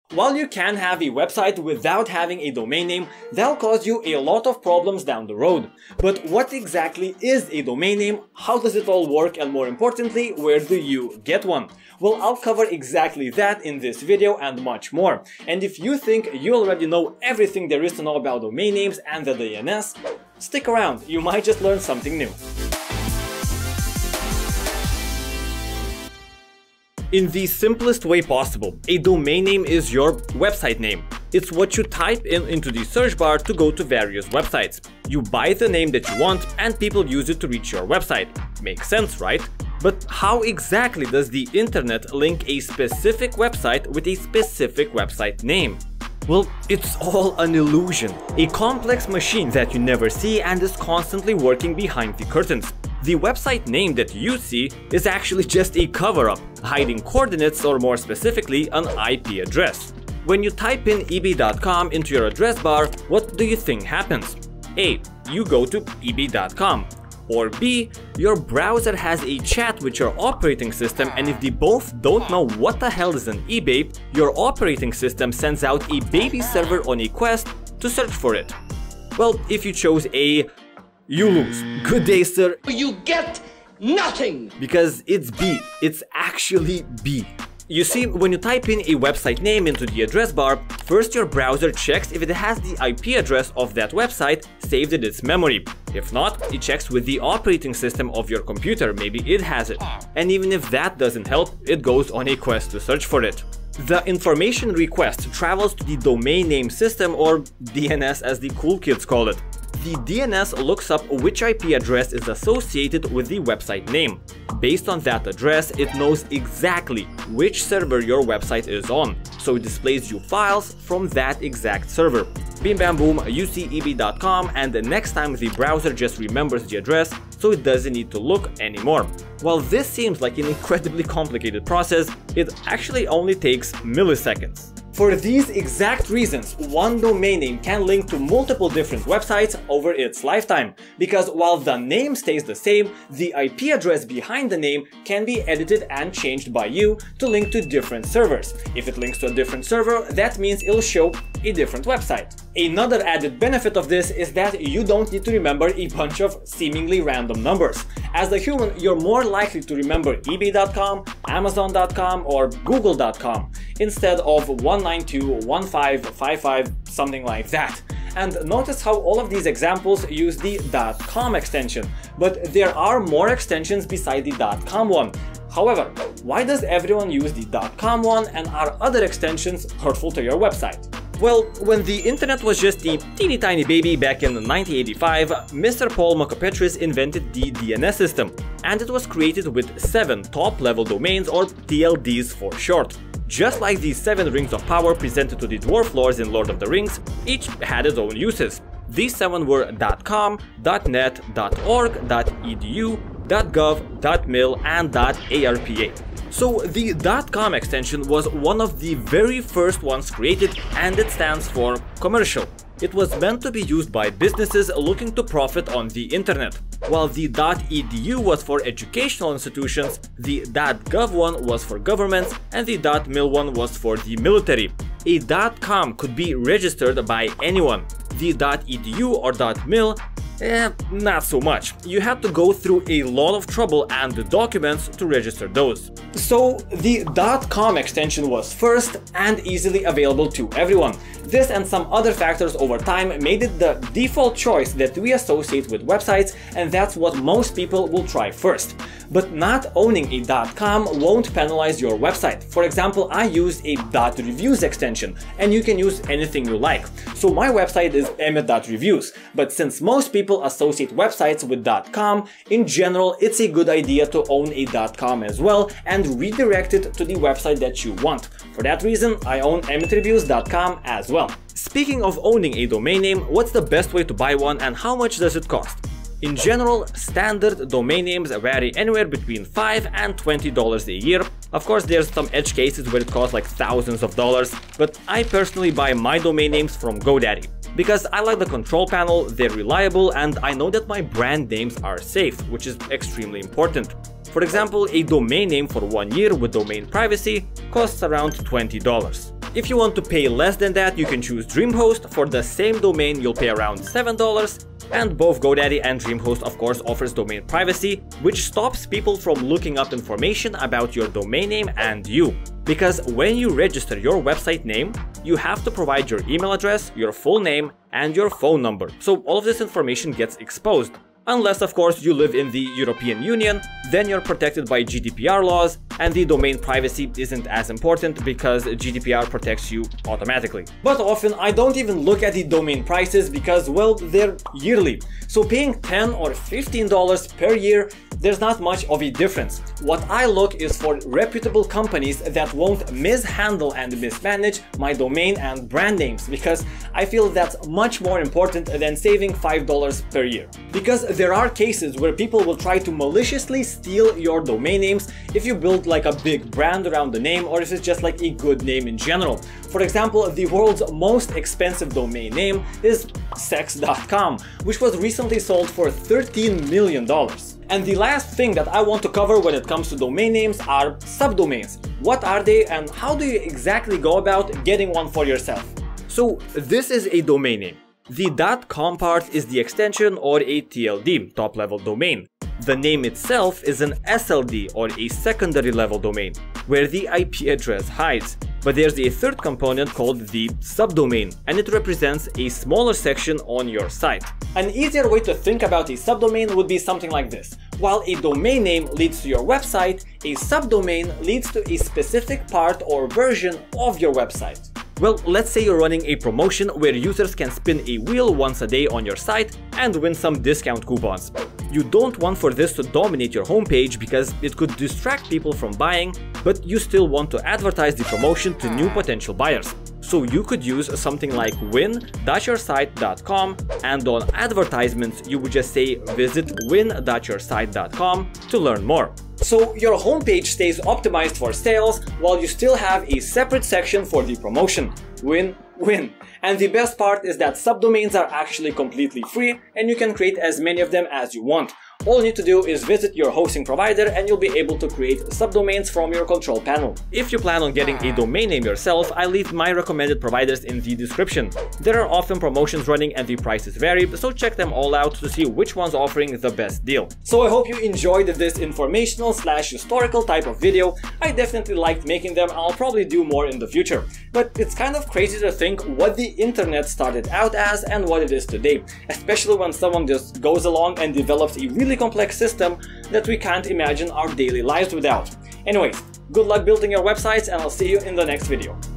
While you can have a website without having a domain name, that'll cause you a lot of problems down the road. But what exactly is a domain name? How does it all work? And more importantly, where do you get one? Well, I'll cover exactly that in this video and much more. And if you think you already know everything there is to know about domain names and the DNS, stick around, you might just learn something new. In the simplest way possible, a domain name is your website name. It's what you type into the search bar to go to various websites. You buy the name that you want and people use it to reach your website. Makes sense, right? But how exactly does the internet link a specific website with a specific website name? Well, it's all an illusion. A complex machine that you never see and is constantly working behind the curtains. The website name that you see is actually just a cover-up, hiding coordinates, or more specifically, an IP address. When you type in eb.com into your address bar, what do you think happens? A. You go to eb.com. Or B. Your browser has a chat with your operating system, and if they both don't know what the hell is an eBay, your operating system sends out a baby server on a quest to search for it. Well, if you chose A, you lose. Good day, sir. You get nothing! Because it's B. It's actually B. You see, when you type in a website name into the address bar, first your browser checks if it has the IP address of that website saved in its memory. If not, it checks with the operating system of your computer, maybe it has it. And even if that doesn't help, it goes on a quest to search for it. The information request travels to the domain name system, or DNS as the cool kids call it. The DNS looks up which IP address is associated with the website name. Based on that address, it knows exactly which server your website is on, so it displays you files from that exact server. Bim bam boom, you see eb.com, and the next time the browser just remembers the address, so it doesn't need to look anymore. While this seems like an incredibly complicated process, it actually only takes milliseconds. For these exact reasons, one domain name can link to multiple different websites over its lifetime, because while the name stays the same, the IP address behind the name can be edited and changed by you to link to different servers. If it links to a different server, that means it'll show a different website. Another added benefit of this is that you don't need to remember a bunch of seemingly random numbers. As a human, you're more likely to remember ebay.com, amazon.com, or google.com instead of 192.1555, something like that. And notice how all of these examples use the .com extension, but there are more extensions beside the .com one. However, why does everyone use the .com one, and are other extensions hurtful to your website? Well, when the internet was just a teeny tiny baby back in 1985, Mr. Paul Mokopetris invented the DNS system, and it was created with 7 top-level domains, or TLDs for short. Just like the 7 rings of power presented to the dwarf lords in Lord of the Rings, each had its own uses. These 7 were .com, .net, .org, .edu, .gov, .mil, and .arpa. So the .com extension was one of the very first ones created, and it stands for commercial. It was meant to be used by businesses looking to profit on the internet. While the .edu was for educational institutions, the .gov one was for governments, and the .mil one was for the military. A .com could be registered by anyone. The .edu or .mil, not so much. You had to go through a lot of trouble and documents to register those. So the .com extension was first and easily available to everyone. This and some other factors over time made it the default choice that we associate with websites, and that's what most people will try first. But not owning a .com won't penalize your website. For example, I use a .reviews extension, and you can use anything you like. So my website is Emit.Reviews, but since most people associate websites with .com, in general it's a good idea to own a .com as well and redirect it to the website that you want. For that reason, I own Emit.Reviews.com as well. Speaking of owning a domain name, what's the best way to buy one and how much does it cost? In general, standard domain names vary anywhere between $5 and $20 a year. Of course, there's some edge cases where it costs like thousands of dollars, but I personally buy my domain names from GoDaddy. Because I like the control panel, they're reliable, and I know that my brand names are safe, which is extremely important. For example, a domain name for 1 year with domain privacy costs around $20. If you want to pay less than that, you can choose DreamHost. For the same domain, you'll pay around $7. And both GoDaddy and DreamHost of course offers domain privacy, which stops people from looking up information about your domain name and you. Because when you register your website name, you have to provide your email address, your full name, and your phone number. So all of this information gets exposed. Unless of course you live in the European Union, then you're protected by GDPR laws, and the domain privacy isn't as important because GDPR protects you automatically. But often I don't even look at the domain prices because, well, they're yearly. So paying $10 or $15 per year, there's not much of a difference. What I look is for reputable companies that won't mishandle and mismanage my domain and brand names, because I feel that's much more important than saving $5 per year. Because there are cases where people will try to maliciously steal your domain names if you build like a big brand around the name, or if it's just like a good name in general. For example, the world's most expensive domain name is sex.com, which was recently sold for $13 million. And the last thing that I want to cover when it comes to domain names are subdomains. What are they and how do you exactly go about getting one for yourself? So this is a domain name. The .com part is the extension or a TLD, top level domain. The name itself is an SLD or a secondary level domain, where the IP address hides. But there's a third component called the subdomain, and it represents a smaller section on your site. An easier way to think about a subdomain would be something like this. While a domain name leads to your website, a subdomain leads to a specific part or version of your website. Well, let's say you're running a promotion where users can spin a wheel once a day on your site and win some discount coupons. You don't want for this to dominate your homepage because it could distract people from buying, but you still want to advertise the promotion to new potential buyers. So you could use something like win.yoursite.com, and on advertisements you would just say visit win.yoursite.com to learn more. So your homepage stays optimized for sales while you still have a separate section for the promotion. Win-win. And the best part is that subdomains are actually completely free and you can create as many of them as you want. All you need to do is visit your hosting provider and you'll be able to create subdomains from your control panel. If you plan on getting a domain name yourself, I leave my recommended providers in the description. There are often promotions running and the prices vary, so check them all out to see which one's offering the best deal. So I hope you enjoyed this informational/historical type of video. I definitely liked making them and I'll probably do more in the future. But it's kind of crazy to think what the internet started out as and what it is today, especially when someone just goes along and develops a really complex system that we can't imagine our daily lives without. Anyways, good luck building your websites and I'll see you in the next video.